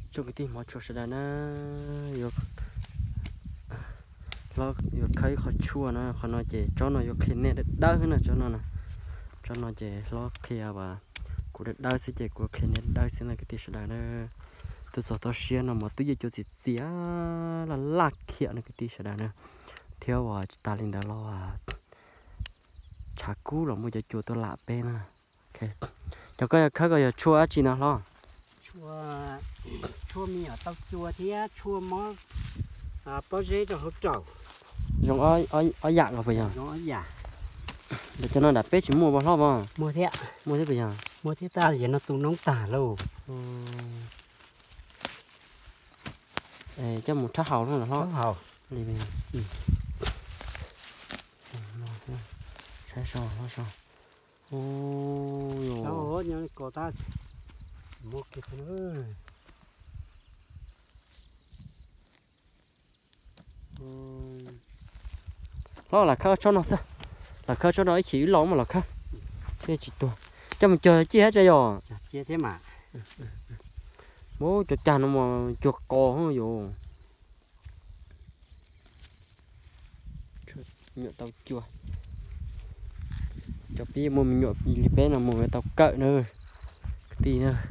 cho cái tim họ cho sẽ đàn á lo thấy khó chua nó khó nói chỉ cho nó khi nè đỡ hơn là cho nó chỉ lo khi và của đỡ sẽ chỉ của khi nè đỡ sẽ là cái tim sẽ đàn á tôi sợ tôi xia nó mà tôi giờ cho chị xía là lạc hiện cái tim sẽ đàn á theo vào ta lên đó lo chả cú rồi mới cho chua tôi lạ bên à ok cho cái chua chỉ nào lo chua mì ở tao chua thế chua mó bao dễ cho hấp trầu dùng ở dạng rồi bây giờ nó giả để cho nó đặt bếp chỉ mua bao lo bao mua thế bây giờ mua thế ta thì nó tung nóng tả lâu cho một trái hàu nữa là lo hầu đi bây giờ trái sò ôi đâu nhớ cô ta mua kịp nữa lo là khơi cho nó sao là khơi cho nó chỉ lỏng mà là khơi cái chỉ tôi cho mình chơi chi hết chơi rồi chia thế mà bố cho cha nó mà chuột cò không rồi nhựa tàu chua cho pi mua mình nhựa pi bé là mua tàu cỡ nữa tí nữa